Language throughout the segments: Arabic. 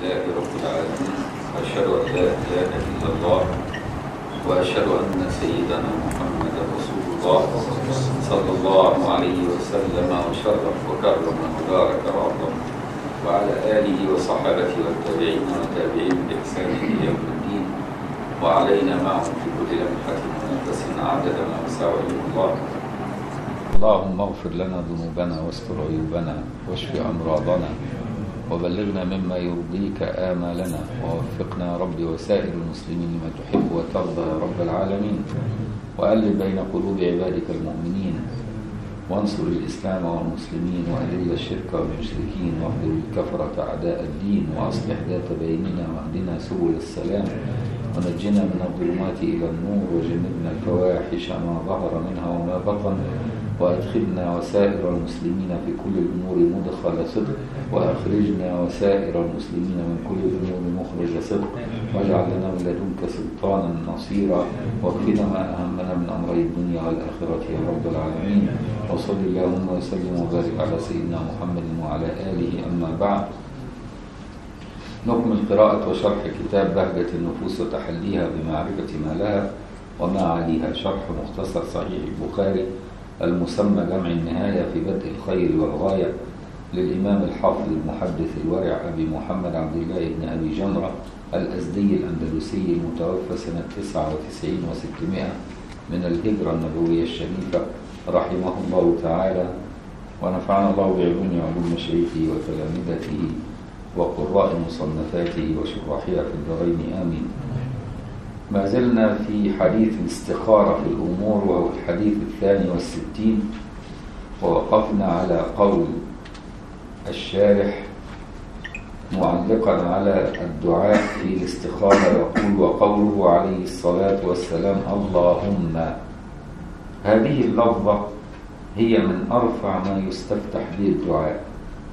لله رب العالمين، وأشهد أن لا إله إلا الله، وأشهد أن سيدنا محمد رسول الله صلى الله عليه وسلم وشرف وكرم وبارك وعظم، وعلى آله وصحبه والتابعين والتابعين بإحسان إلى يوم الدين، وعلينا معهم في كل لمحة ونفس عدد ما وسع علم الله. اللهم اغفر لنا ذنوبنا واستر عيوبنا واشف أمراضنا وبلغنا مما يرضيك آمالنا، ووفقنا يا رب وسائر المسلمين لما تحب وترضى يا رب العالمين، وألف بين قلوب عبادك المؤمنين، وانصر الإسلام والمسلمين، وأذل الشرك والمشركين، واخذل الكفرة أعداء الدين، وأصلح ذات بيننا، واهدنا سبل السلام، ونجنا من الظلمات إلى النور، وجنبنا الفواحش ما ظهر منها وما بطن، وأدخلنا وسائر المسلمين في كل الأمور مدخل صدق، وأخرجنا وسائر المسلمين من كل الأمور مخرج صدق، واجعل لنا من لدنك سلطانا نصيرا، واكفنا ما أهمنا من أمري الدنيا والآخرة يا رب العالمين. وصل اللهم وسلم وبارك على سيدنا محمد وعلى آله. أما بعد، نكمل قراءة وشرح كتاب بهجة النفوس وتحليها بمعرفة ما لها وما عليها، شرح مختصر صحيح البخاري المسمى جمع النهاية في بدء الخير والغاية، للإمام الحافظ المحدث الورع أبي محمد عبد الله بن أبي جمرة الأزدي الأندلسي المتوفى سنة 99 و600 من الهجرة النبوية الشريفة رحمه الله تعالى، ونفعنا الله بعلوم علوم مشايخه وتلامذته وقراء مصنفاته وشراحها في الدارين آمين. ما زلنا في حديث الاستخارة في الأمور، وهو الحديث 62، ووقفنا على قول الشارح معلقا على الدعاء في الاستخارة، يقول: وقوله عليه الصلاة والسلام اللهم. هذه اللفظة هي من أرفع ما يستفتح به الدعاء،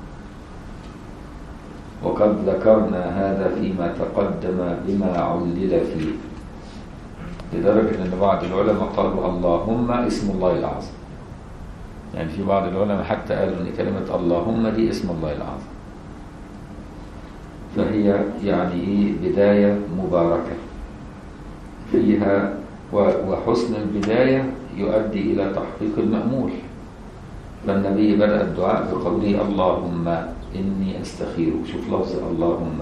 وقد ذكرنا هذا فيما تقدم بما علل فيه، لدرجة أن بعض العلماء قالوا اللهم اسم الله الأعظم. يعني في بعض العلماء حتى قالوا أن كلمة اللهم دي اسم الله الأعظم، فهي يعني بداية مباركة فيها، وحسن البداية يؤدي إلى تحقيق المأمول. فالنبي بدأ الدعاء بقوله اللهم إني أستخيرك. شوف لفظ اللهم،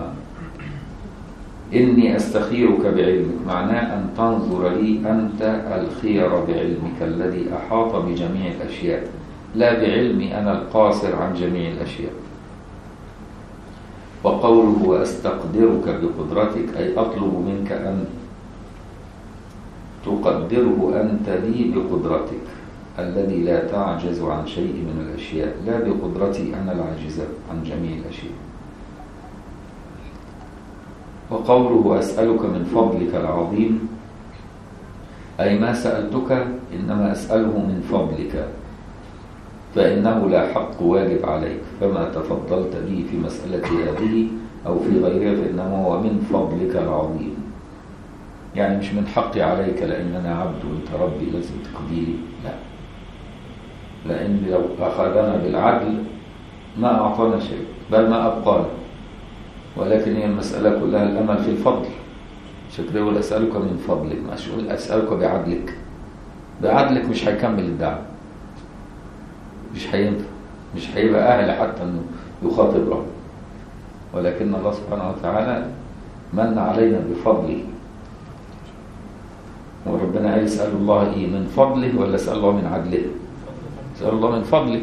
إني أستخيرك بعلمك، معناه أن تنظر لي أنت الخير بعلمك الذي أحاط بجميع الأشياء، لا بعلمي أنا القاصر عن جميع الأشياء. وقوله وأستقدرك بقدرتك، أي أطلب منك أن تقدره أنت لي بقدرتك الذي لا تعجز عن شيء من الأشياء، لا بقدرتي أنا العاجزة عن جميع الأشياء. وقوله أسألك من فضلك العظيم، أي ما سألتك إنما أسأله من فضلك، فإنه لا حق واجب عليك، فما تفضلت به في مسألة هذه أو في غيرها فإنما هو من فضلك العظيم. يعني مش من حقي عليك لأن أنا عبد وأنت ربي لازم تقضيلي، لا، لأن لو أخذنا بالعدل ما أعطانا شيء بل ما أبقانا، ولكن هي المسألة كلها الأمل في الفضل. شكرا. يقول أسألك من فضلك، مش يقول أسألك بعدلك. بعدلك مش هيكمل الدعوة، مش هينفع، مش هيبقى أهل حتى أنه يخاطب ربه. ولكن الله سبحانه وتعالى من علينا بفضله، وربنا قال اسأل الله إيه؟ من فضله ولا اسأل الله من عدله؟ اسأل الله من فضله،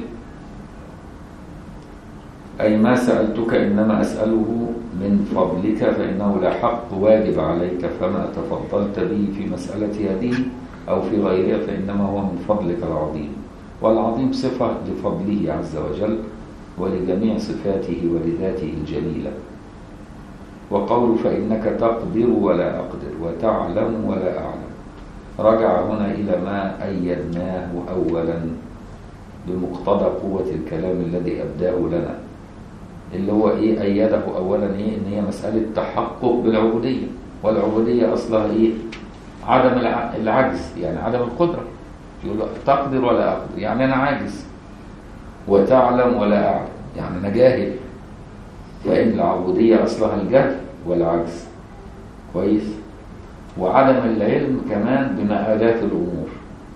أي ما سألتك إنما أسأله من فضلك، فإنه لا حق واجب عليك، فما تفضلت به في مسألة هذه أو في غيرها فإنما هو من فضلك العظيم. والعظيم صفة لفضله عز وجل ولجميع صفاته ولذاته الجليلة. وقول فإنك تقدر ولا أقدر وتعلم ولا أعلم، رجع هنا إلى ما أيدناه أولا بمقتضى قوة الكلام الذي أبداه لنا، اللي هو إيه؟ أيده أولا إيه؟ إن هي مسألة تحقق بالعبودية، والعبودية أصلها إيه؟ عدم العجز، يعني عدم القدرة. يقول تقدر ولا أقدر يعني أنا عاجز، وتعلم ولا أعلم يعني أنا جاهل. فإن العبودية أصلها الجهل والعجز، كويس، وعدم العلم كمان بمآلات الأمور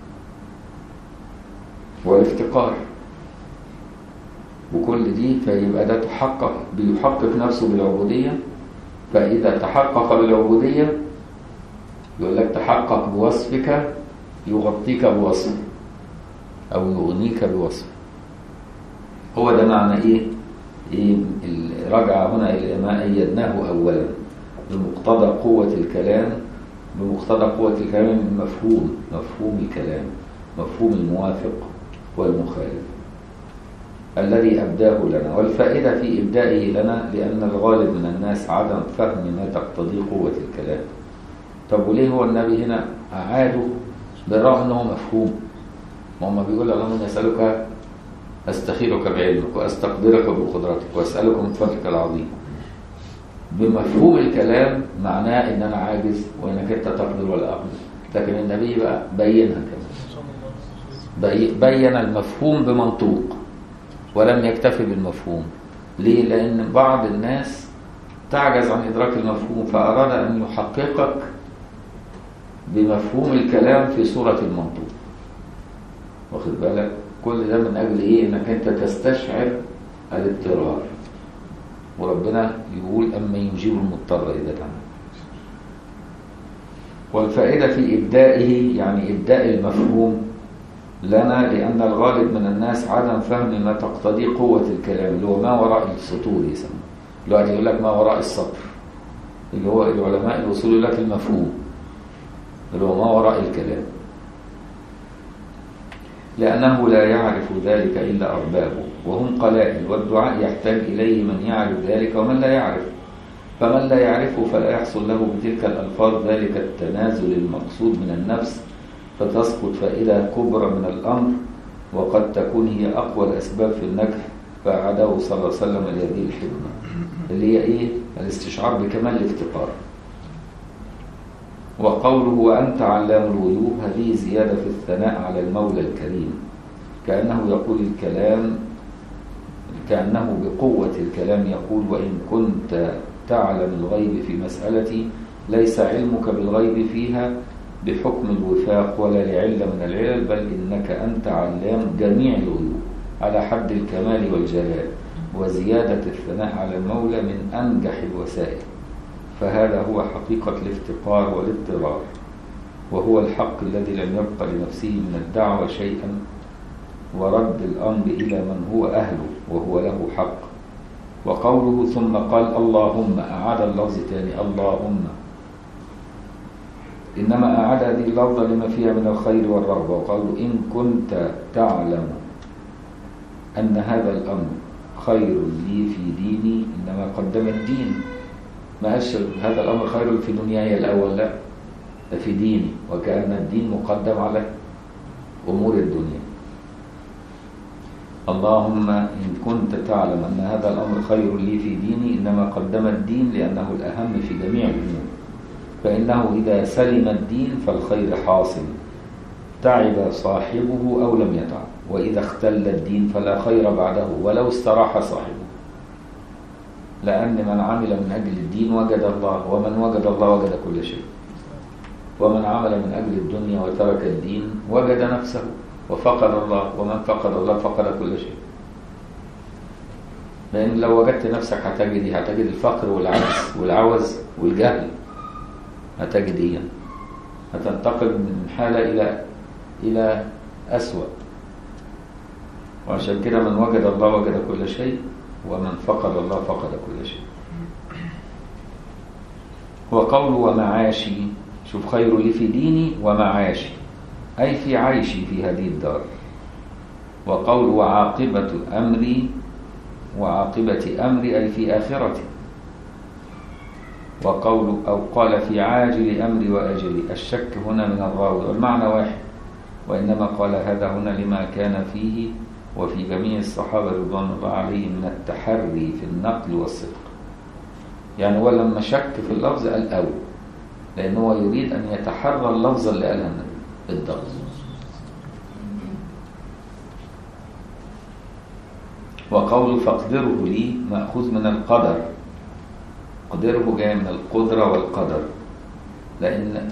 والافتقار وكل دي، فيبقى ده بيحقق نفسه بالعبودية. فإذا تحقق بالعبودية يقول لك تحقق بوصفك يغطيك بوصف أو يغنيك بوصف. هو ده معنى إيه رجع هنا إلى ما أيدناه أولا بمقتضى قوة الكلام، بمقتضى قوة الكلام مفهوم الكلام، مفهوم الموافق والمخالف الذي أبداه لنا. والفائدة في إبدائه لنا لأن الغالب من الناس عدم فهم ما تقتضي قوة الكلام. طب وليه هو النبي هنا أعاده بالرغم أنه مفهوم؟ ما بيقول اللهم أسألك أستخيرك بعلمك وأستقدرك بقدرتك وأسألك من فضلك العظيم. بمفهوم الكلام معناه إن أنا عاجز وإنك أنت تقدر ولا أقدر، لكن النبي بقى بينها كمان، بين المفهوم بمنطوق ولم يكتفي بالمفهوم. ليه؟ لأن بعض الناس تعجز عن إدراك المفهوم فأراد أن يحققك بمفهوم الكلام في صورة المنطوق. واخد بالك؟ كل ده من أجل إيه؟ إنك أنت تستشعر الاضطرار. وربنا يقول أما يجيب المضطر إذا دعاه. والفائدة في إبدائه يعني إبداء المفهوم لنا لأن الغالب من الناس عدم فهم ما تقتضي قوة الكلام اللي هو ما وراء السطور يسمى. دلوقتي يقول لك ما وراء السطر اللي هو العلماء الوصول يقول لك المفهوم اللي هو ما وراء الكلام، لأنه لا يعرف ذلك إلا أربابه وهم قلائل، والدعاء يحتاج إليه من يعرف ذلك ومن لا يعرف. فمن لا يعرفه فلا يحصل له بتلك الألفاظ ذلك التنازل المقصود من النفس، فتسقط فائدة كبرى من الأمر وقد تكون هي أقوى الأسباب في النجح. فأعاده صلى الله عليه وسلم لهذه الحكمة اللي هي إيه؟ الاستشعار بكمال الافتقار. وقوله وأنت علام الغيوب هذه زيادة في الثناء على المولى الكريم، كأنه يقول الكلام، كأنه بقوة الكلام يقول وإن كنت تعلم الغيب في مسألتي ليس علمك بالغيب فيها بحكم الوفاق ولا لعلة من العلل، بل إنك أنت علام جميع الغيوب على حد الكمال والجلال. وزيادة الثناء على المولى من أنجح الوسائل، فهذا هو حقيقة الافتقار والاضطرار، وهو الحق الذي لم يبق لنفسه من الدعوة شيئا ورد الأمر إلى من هو أهله وهو له حق. وقوله ثم قال اللهم أعاد اللفظ تاني اللهم، إنما أعاد هذه اللفظة لما فيها من الخير والرغبة. وقالوا إن كنت تعلم أن هذا الأمر خير لي في ديني، إنما قدم الدين، ما قالش هذا الأمر خير في دنياي الأول، لا ده في ديني، وكأن الدين مقدم على أمور الدنيا. اللهم إن كنت تعلم أن هذا الأمر خير لي في ديني، إنما قدم الدين لأنه الأهم في جميع الأمور، فإنه إذا سلم الدين فالخير حاصل تعب صاحبه أو لم يتعب، وإذا اختل الدين فلا خير بعده ولو استراح صاحبه، لأن من عمل من أجل الدين وجد الله، ومن وجد الله وجد كل شيء، ومن عمل من أجل الدنيا وترك الدين وجد نفسه وفقد الله، ومن فقد الله فقد كل شيء. لأن لو وجدت نفسك هتجد الفقر والعجز والعوز والجهل، هتجد إيه؟ هتنتقل من حالة إلى أسوأ. وعشان كده من وجد الله وجد كل شيء، ومن فقد الله فقد كل شيء. وقوله ومعاشي، شوف خير لي في ديني ومعاشي أي في عيشي في هذه الدار. وقول وعاقبة أمري، وعاقبة أمري أي في آخرتي. وقول أو قال في عاجل أمري وأجلي، الشك هنا من الراوي والمعنى واحد، وإنما قال هذا هنا لما كان فيه وفي جميع الصحابة رضوان الله عليهم من التحري في النقل والصدق. يعني هو لما شك في اللفظ قال أو، لأنه هو يريد أن يتحرى اللفظ اللي قالها النبي بالضبط. وقول فاقدره لي مأخوذ من القدر. قدره جاي من القدرة والقدر، لأن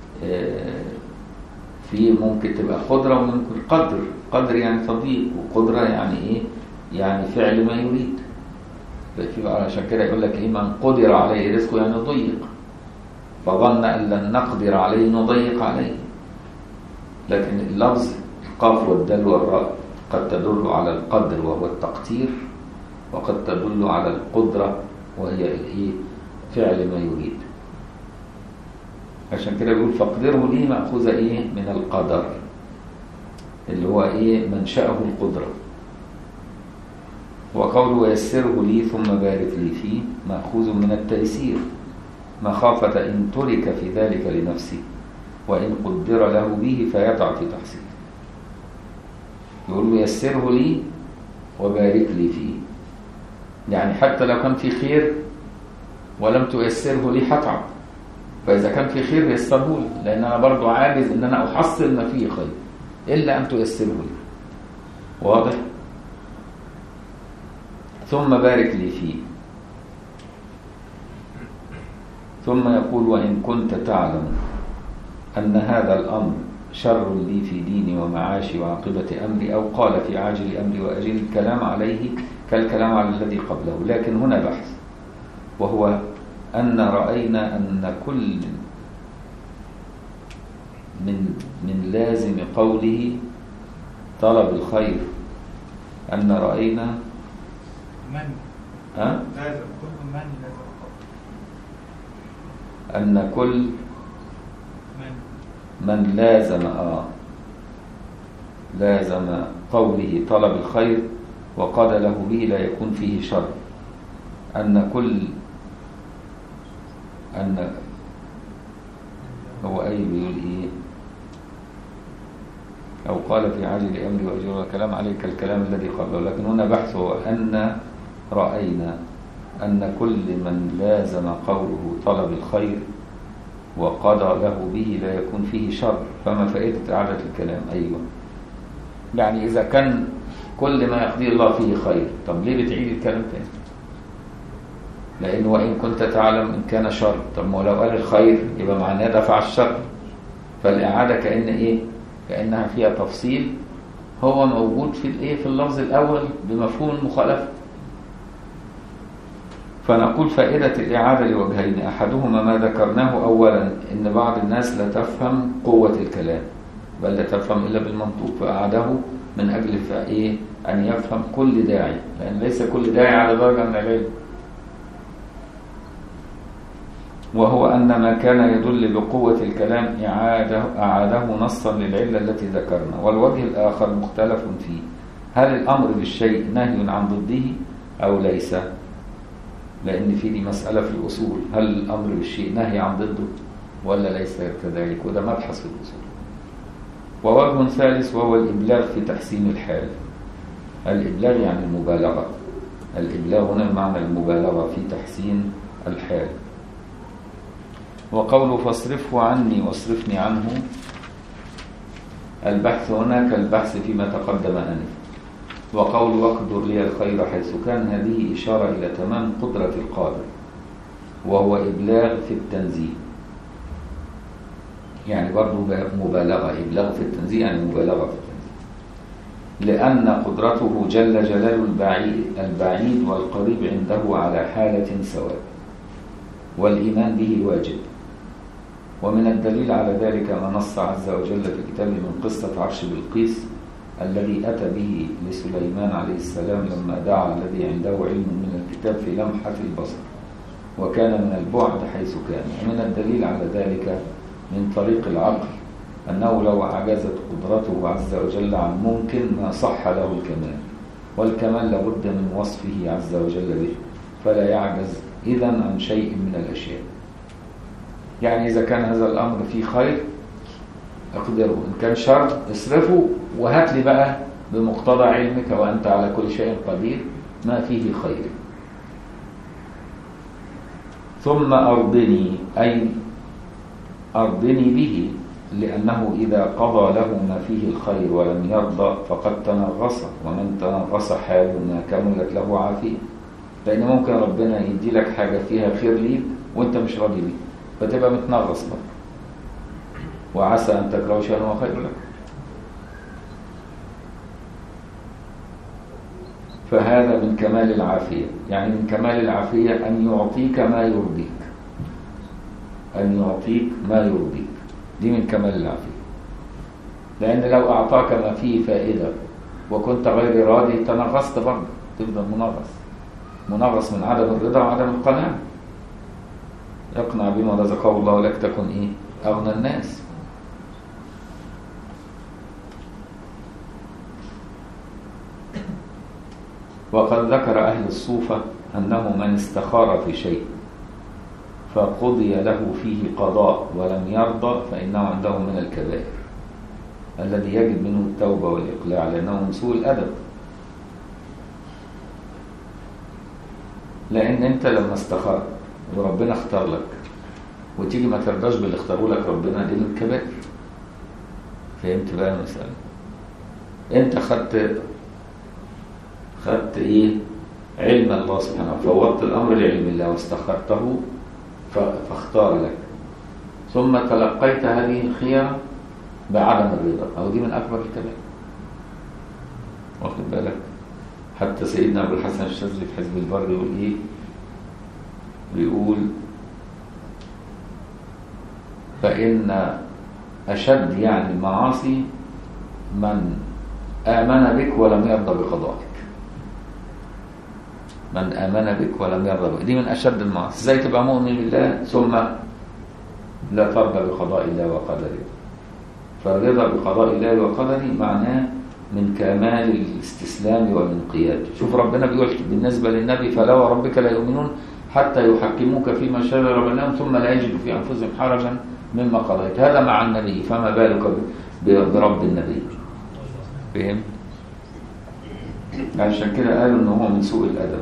في ممكن تبقى قدرة وممكن قدر. قدر يعني تضييق، وقدرة يعني إيه؟ يعني فعل ما يريد. عشان كده يقول لك إيه؟ من قدر عليه رزقه يعني ضيق، فظن أن لن نقدر عليه نضيق عليه. لكن اللفظ القاف والدال والراء قد تدل على القدر وهو التقدير، وقد تدل على القدرة وهي الإيه؟ فعل ما يريد. عشان كده يقول فاقدره لي مأخوذة إيه؟ من القدر اللي هو إيه؟ منشأه القدرة. وقوله ويسره لي ثم بارك لي فيه مأخوذ من التيسير، مخافة إن ترك في ذلك لنفسه وإن قدر له به فيضع في تحصيله. يقول له يسره لي وبارك لي فيه، يعني حتى لو كان في خير ولم تيسره لي هتعب، فإذا كان في خير يسره لي، لأن أنا برضو عاجز إن أنا أحصل ما فيه خير إلا أن تيسره لي. واضح؟ ثم بارك لي فيه. ثم يقول وإن كنت تعلم أن هذا الأمر شر لي في ديني ومعاشي وعاقبة أمري، أو قال في عاجل أمري وأجل الكلام عليه كالكلام على الذي قبله. لكن هنا بحث، وهو أن رأينا أن كل من لازم قوله طلب الخير، أن رأينا لازم كل من لازم أن كل من لازم قوله طلب الخير وقاد له به لا يكون فيه شر. أن هو أي بيقول إيه؟ أو قال في عاجل أمري وأجل الكلام عليك الكلام الذي قبله. لكن هنا بحث هو أن رأينا أن كل من لازم قوله طلب الخير وقضى له به لا يكون فيه شر. فما فائدة إعادة الكلام؟ أيوة، يعني إذا كان كل ما يقضي الله فيه خير، طب ليه بتعيد الكلام تاني؟ لأنه وإن كنت تعلم إن كان شر، طب ما لو قال الخير يبقى معناه دفع الشر. فالإعادة كأن إيه؟ كأنها فيها تفصيل هو موجود في الإيه؟ في اللفظ الأول بمفهوم المخالفة. فنقول فائدة الإعادة لوجهين، أحدهما ما ذكرناه أولا، إن بعض الناس لا تفهم قوة الكلام بل لا تفهم إلا بالمنطوق، فأعاده من أجل إيه؟ أن يفهم كل داعي، لأن ليس كل داعي على درجة من العلم. وهو أن ما كان يدل بقوة الكلام أعاده نصا للعلة التي ذكرنا. والوجه الآخر مختلف فيه، هل الأمر بالشيء نهي عن ضده أو ليس؟ لأن في دي مسألة في الأصول، هل الأمر بالشيء نهي عن ضده ولا ليس كذلك؟ وده مبحث في الأصول. ووجه ثالث وهو الإبلاغ في تحسين الحال. الإبلاغ يعني المبالغة، الإبلاغ هنا بمعنى المبالغة في تحسين الحال. وقوله فاصرفه عني واصرفني عنه، البحث هنا كالبحث فيما تقدم آنفا. وقول واقدر لي الخير حيث كان، هذه إشارة إلى تمام قدرة القادر، وهو إبلاغ في التنزيه، يعني برضو مبالغة. إبلاغ في التنزيه يعني مبالغة في التنزيه، لأن قدرته جل جلاله البعيد والقريب عنده على حالة سواء، والإيمان به واجب. ومن الدليل على ذلك ما نص عز وجل في كتابه من قصة عرش بلقيس الذي أتى به لسليمان عليه السلام لما دعا الذي عنده علم من الكتاب في لمحة البصر، وكان من البعد حيث كان. ومن الدليل على ذلك من طريق العقل أنه لو عجزت قدرته عز وجل عن ممكن ما صح له الكمال، والكمال لابد من وصفه عز وجل به، فلا يعجز إذن عن شيء من الأشياء. يعني إذا كان هذا الأمر فيه خير أقدره، إن كان شر اصرفه وهات لي بقى بمقتضى علمك وأنت على كل شيء قدير ما فيه خير. ثم أرضني، أي أرضني به لأنه إذا قضى له ما فيه الخير ولم يرضى فقد تنغص، ومن تنغص حال ما كملت له عافية. لأن ممكن ربنا يدي لك حاجة فيها خير ليك وانت مش راضي بيه، فتبقى متنغص بقى. وعسى أن تكرهوا شيئا وهو خير لكم. فهذا من كمال العافية، يعني من كمال العافية أن يعطيك ما يرضيك، أن يعطيك ما يرضيك، دي من كمال العافية. لأن لو أعطاك ما فيه فائدة وكنت غير راضي تنغصت برضه، تفضل منغص من عدم الرضا وعدم القناعة. يقنع بما رزقه الله لك تكن إيه؟ أغنى الناس. وقد ذكر أهل الصوفة أنه من استخار في شيء فقضي له فيه قضاء ولم يرضى فإنه عندهم من الكبائر الذي يجب منه التوبة والإقلاع، لأنه من سوء الأدب. لأن أنت لما استخرت وربنا اختار لك وتيجي ما ترضاش باللي اختاره لك ربنا، دي من الكبائر. فهمت بقى المسألة؟ أنت خدت إيه؟ علم الله سبحانه، فوضت الأمر لعلم الله واستخرته فاختار لك، ثم تلقيت هذه الخيار بعدم الرضا، أو دي من أكبر الكبائر. واخد بالك؟ حتى سيدنا أبو الحسن الشاذلي في حزب البر يقول إيه؟ بيقول فإن أشد يعني المعاصي من آمن بك ولم يرضى بقضائك. من آمن بك ولم يرضى بك، دي من أشد المعاصي. ازاي تبقى مؤمن بالله ثم لا ترضى بقضاء الله وقدره؟ فالرضا بقضاء الله وقدره معناه من كمال الاستسلام والانقياد. شوف ربنا بيقول بالنسبة للنبي فلا وربك لا يؤمنون حتى يحكموك فيما شجر بينهم ثم لا يجدوا في أنفسهم حرجا مما قضيت. هذا مع النبي، فما بالك برب النبي؟ فهم؟ عشان كده قالوا انه هو من سوء الأدب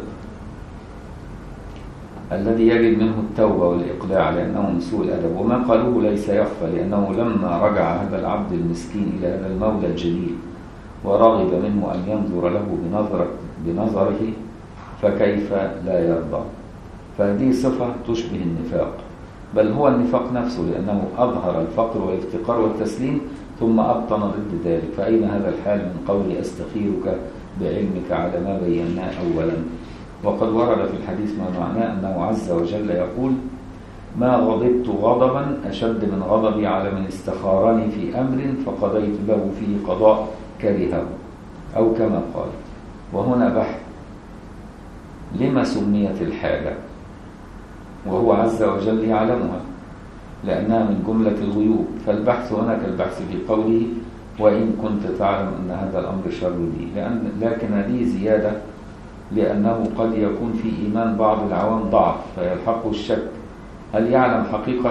الذي يجب منه التوبة والإقلاع، لأنه من سوء الأدب. وما قالوه ليس يخفى، لأنه لما رجع هذا العبد المسكين إلى هذا المولى الجليل ورغب منه أن ينظر له بنظره فكيف لا يرضى؟ فهذه صفة تشبه النفاق، بل هو النفاق نفسه، لأنه أظهر الفقر والافتقار والتسليم ثم أبطن ضد ذلك. فأين هذا الحال من قول أستخيرك بعلمك على ما بيناه أولا؟ وقد ورد في الحديث ما معناه أنه عز وجل يقول ما غضبت غضبا أشد من غضبي على من استخارني في أمر فقضيت له فيه قضاء كرهه، أو كما قال. وهنا بحث لما سميت الحاجة وهو عز وجل يعلمها، لأنها من جملة الغيوب. فالبحث هنا كالبحث في قوله وإن كنت تعلم أن هذا الأمر شر لي، لكن هذه زيادة، لأنه قد يكون في إيمان بعض العوام ضعف فيلحقه الشك هل يعلم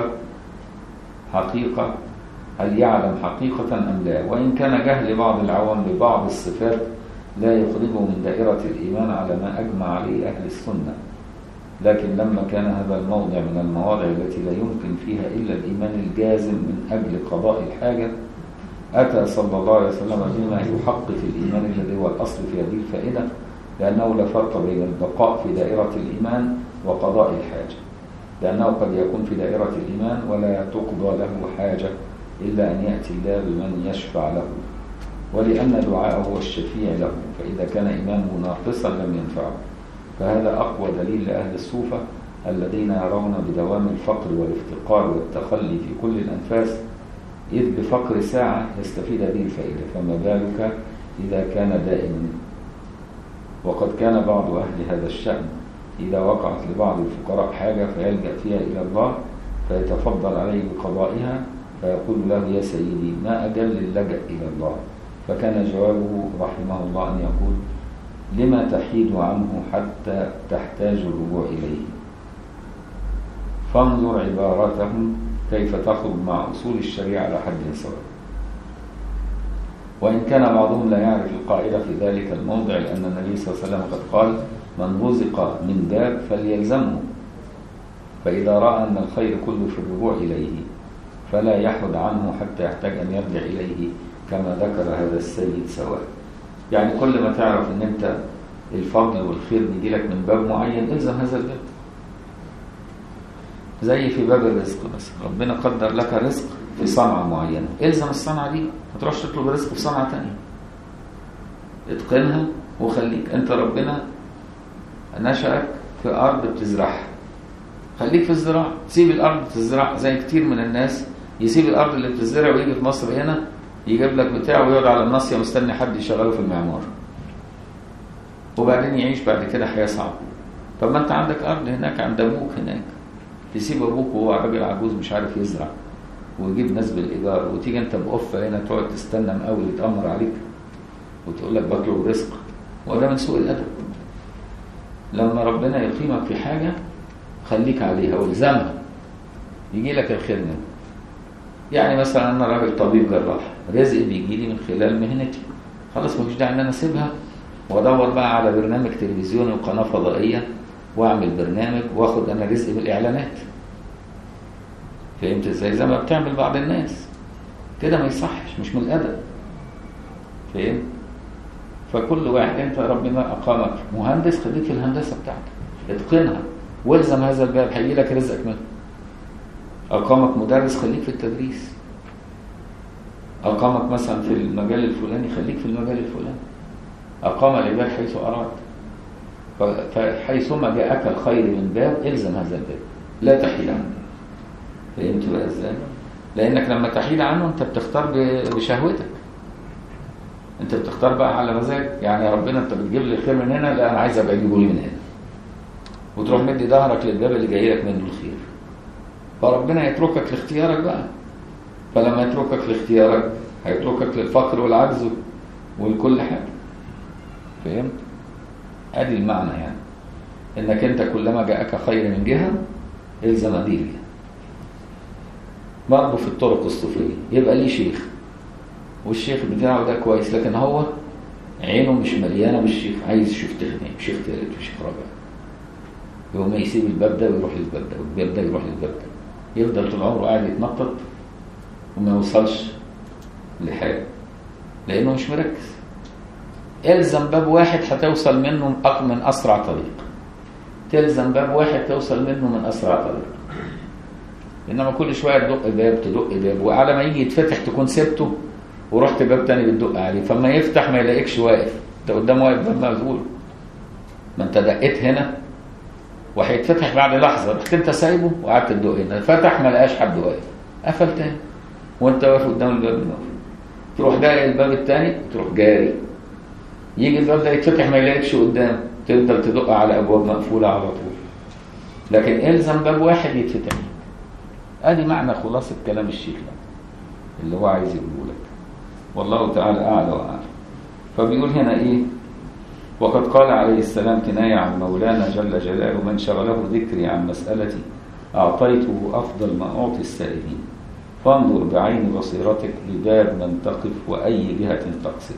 هل يعلم حقيقة أم لا. وإن كان جهل بعض العوام ببعض الصفات لا يخرجه من دائرة الإيمان على ما أجمع عليه أهل السنة. لكن لما كان هذا الموضع من المواضع التي لا يمكن فيها إلا الإيمان الجازم من أجل قضاء الحاجة، أتى صلى الله عليه وسلم بما يحقق الإيمان الذي هو الأصل في هذه الفائدة، لأنه لا فرق بين البقاء في دائرة الإيمان وقضاء الحاجة، لأنه قد يكون في دائرة الإيمان ولا تقضى له حاجة إلا أن يأتي الله بمن يشفع له، ولأن دعاءه هو الشفيع له، فإذا كان إيمانه ناقصا لم ينفعه. فهذا أقوى دليل لأهل الصوفة الذين يرون بدوام الفقر والافتقار والتخلي في كل الأنفاس، إذ بفقر ساعة يستفيد هذه الفائدة، فما بالك إذا كان دائما. وقد كان بعض أهل هذا الشأن إذا وقعت لبعض الفقراء حاجة فيلجأ فيها إلى الله فيتفضل عليه بقضائها فيقول له يا سيدي ما أجل اللجأ إلى الله، فكان جوابه رحمه الله أن يقول لما تحيد عنه حتى تحتاج الرجوع إليه. فانظر عبارتهم كيف تخرج مع أصول الشريعة على حد سواء. وإن كان بعضهم لا يعرف القاعدة في ذلك الموضع، لأن النبي صلى الله عليه وسلم قد قال من رزق من باب فليلزمه، فإذا رأى أن الخير كله في الرجوع إليه فلا يحد عنه حتى يحتاج أن يرجع إليه كما ذكر هذا السيد سواء. يعني كل ما تعرف أن أنت الفضل والخير بيجي لك من باب معين إلزم هذا الباب. زي في باب الرزق مثلا، ربنا قدر لك رزق في صنعة معينة، إلزم الصنعة دي، ما تروحش تطلب رزق في صنعة تانية. اتقنها وخليك أنت، ربنا نشأك في أرض بتزرعها، خليك في الزراعة، سيب الأرض تزرع. زي كتير من الناس يسيب الأرض اللي بتزرع ويجي في مصر هنا يجيب لك بتاعه ويقعد على الناصية مستني حد يشغله في المعمار، وبعدين يعيش بعد كده حياة صعبة. طب ما أنت عندك أرض هناك عند أبوك هناك، تسيب أبوك وهو راجل عجوز مش عارف يزرع ويجيب ناس بالإيجار، وتيجي أنت بقفة هنا تقعد تستنى مقاول يتأمر عليك وتقول لك بطلب رزق، وده من سوء الأدب. لما ربنا يقيمك في حاجة خليك عليها والزمها يجي لك الخير منه. يعني مثلا أنا راجل طبيب جراح، رزق بيجي لي من خلال مهنتي، خلاص مفيش داعي ان انا اسيبها وادور بقى على برنامج تلفزيوني وقناه فضائيه واعمل برنامج واخد انا رزقي بالاعلانات. فهمت ازاي؟ زي ما بتعمل بعض الناس كده، ما يصحش، مش من الادب. فهمت؟ فكل واحد، انت ربنا اقامك مهندس، خليك في الهندسه بتاعتك، اتقنها والزم هذا الباب هيجي لك رزقك منه. اقامك مدرس، خليك في التدريس. أقامك مثلا في المجال الفلاني، خليك في المجال الفلاني. أقام العباد حيث أراد، فحيثما جاءك الخير من باب إلزم هذا الباب، لا تحيل عنه. فهمت بقى إزاي؟ لأنك لما تحيل عنه أنت بتختار بشهوتك، أنت بتختار بقى على مزاج. يعني يا ربنا أنت بتجيب لي الخير من هنا، لا أنا عايز أبقى أجيبه لي من هنا، وتروح مدي ظهرك للباب اللي جاي لك منه الخير. فربنا يتركك لاختيارك بقى. فلما يتركك لاختيارك هيتركك للفقر والعجز ولكل حاجة. فهمت؟ ادي المعنى، يعني انك انت كلما جاءك خير من جهة الزم دي الجهة. برضه في الطرق الصوفية يبقى ليه شيخ، والشيخ بتاعه ده كويس، لكن هو عينه مش مليانة بالشيخ، عايز يشوف تغني شيخ ثالث وشيخ رابع، يقوم يسيب الباب ده ويروح للباب ده والباب ده يروح للباب ده، يفضل طول عمره قاعد يتنطط وما يوصلش لحاجة لأنه مش مركز. الزم باب واحد هتوصل منه من أسرع طريق، تلزم باب واحد توصل منه من أسرع طريق. إنما كل شوية تدق باب وعلى ما يجي يتفتح تكون سبته ورحت باب تاني بتدق عليه، فما يفتح ما يلاقيكش واقف، انت قدام واقف باب مقفول، ما انت دقيت هنا وهيتفتح بعد لحظة، رحت انت سايبه وقعدت تدق هنا، فتح ما لقاش حد واقف، قفل تاني وانت واقف قدام الباب المقفول، تروح داقي الباب التاني تروح جاري، يجي الباب ده يتفتح ما يلاقيكش قدام، تفضل تدق على ابواب مقفولة على طول. لكن الزم باب واحد يتفتح. ادي معنى خلاصة كلام الشيخ اللي هو عايز يقوله لك، والله تعالى اعلى واعلم. فبيقول هنا ايه؟ وقد قال عليه السلام كناية عن مولانا جل جلاله: من شغله ذكري عن مسألتي أعطيته أفضل ما أعطي السائلين، فانظر بعين بصيرتك لباب من تقف وأي جهة تقصد.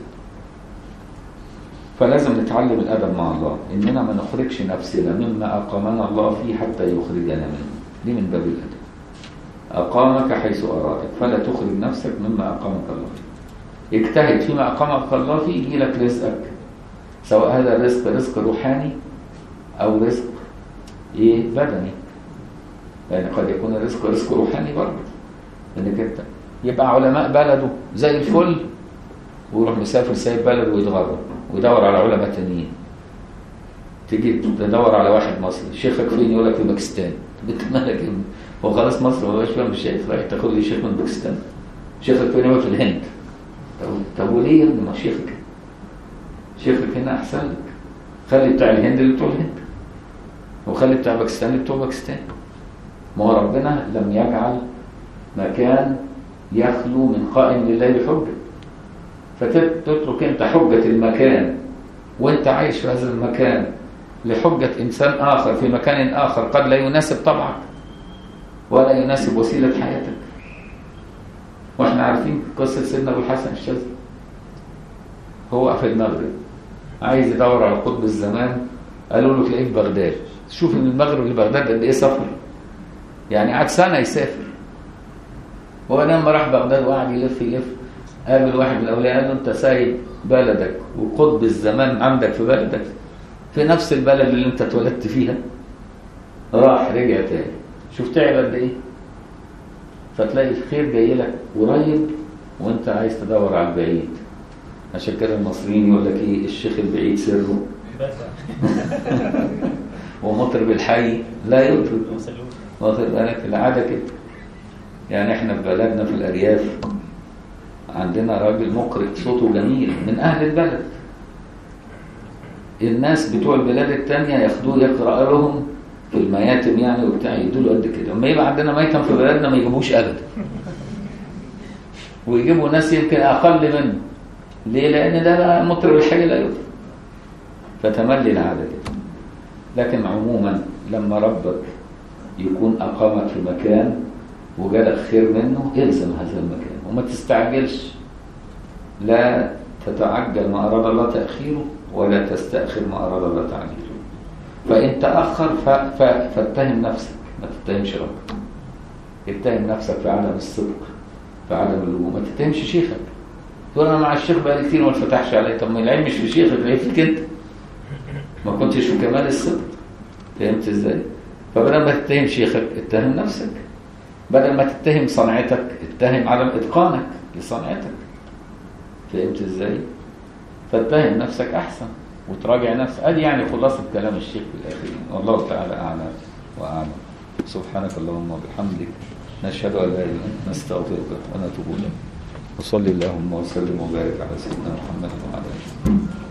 فلازم نتعلم الأدب مع الله، إننا ما نخرجش نفسنا مما أقامنا الله فيه حتى يخرجنا منه، دي من باب الأدب. أقامك حيث أرادك فلا تخرج نفسك مما أقامك الله فيه، اجتهد فيما أقامك الله فيه يجي لك رزقك، سواء هذا رزق روحاني أو رزق بدني. يعني قد يكون رزق روحاني برضه، انك انت يبقى علماء بلده زي الفل ويروح مسافر سايب بلده ويتغرب ويدور على علماء تانيين، تيجي تدور على واحد مصري، شيخك فين؟ يقول لك في باكستان. انت مالك؟ هو خلاص مصر ما بقاش فيها مش شايف، رايح تاخد لي شيخ من باكستان؟ شيخك فين؟ يقول في الهند. طب وليه يا ابني؟ ما شيخك هنا احسن لك، خلي بتاع الهند اللي بتوع الهند وخلي بتاع باكستان اللي بتوع باكستان. ما هو ربنا لم يجعل مكان يخلو من قائم لله بحجة، فتترك انت حجة المكان وانت عايش في هذا المكان لحجة انسان اخر في مكان اخر قد لا يناسب طبعك ولا يناسب وسيلة حياتك. واحنا عارفين قصة سيدنا ابو الحسن الشاذلي، هو في المغرب عايز يدور على قطب الزمان، قالوا له تلاقيه في بغداد. شوف من المغرب لبغداد قد ايه سفر، يعني قعد سنة يسافر هو لما راح بغداد وقعد يلف يلف، قابل واحد من الاولياء قال له انت سايب بلدك وقطب الزمان عندك في بلدك، في نفس البلد اللي انت اتولدت فيها. راح رجع تاني، شوف تعب قد ايه. فتلاقي الخير جاي لك قريب وانت عايز تدور على البعيد. عشان كده المصريين يقول لك ايه، الشيخ البعيد سره ومطرب الحي لا يطرب. واخد بالك؟ العاده كده. يعني احنا في بلدنا في الارياف عندنا راجل مقرئ صوته جميل من اهل البلد، الناس بتوع البلاد التانية ياخدوه يقرأ لهم في المياتم يعني وبتاع، يدوا له قد كده. اما يبقى عندنا ميتم في بلدنا ما يجيبوش ابدا، ويجيبوا ناس يمكن اقل منه. ليه؟ لان ده بقى مطرب الحي لا يطرب. فتملي العاده كده. لكن عموما لما ربك يكون اقامك في مكان وجالك خير منه، الزم هذا المكان وما تستعجلش. لا تتعجل ما اراد الله تاخيره، ولا تستاخر ما اراد الله تعجيله. فان تاخر فاتهم نفسك، ما تتهمش ربك. اتهم نفسك في عدم الصدق، في عدم اللجوء. ما تتهمش شيخك، تقول انا مع الشيخ بقالي كتير وما اتفتحش عليه. طب ما العيب مش في شيخك، العيب فيك انت، ما كنتش في كمال الصدق. فهمت ازاي؟ فبدل ما تتهم شيخك اتهم نفسك، بدل ما تتهم صنعتك اتهم عدم اتقانك لصنعتك. فهمت ازاي؟ فاتهم نفسك احسن وتراجع نفسك. ادي يعني خلاصه كلام الشيخ في الاخرين، والله تعالى اعلم واعلم. سبحانك اللهم وبحمدك، نشهد ان لا اله الا انت، نستغفرك ونتوب اليك. وصلي اللهم وسلم وبارك على سيدنا محمد وعلى اله.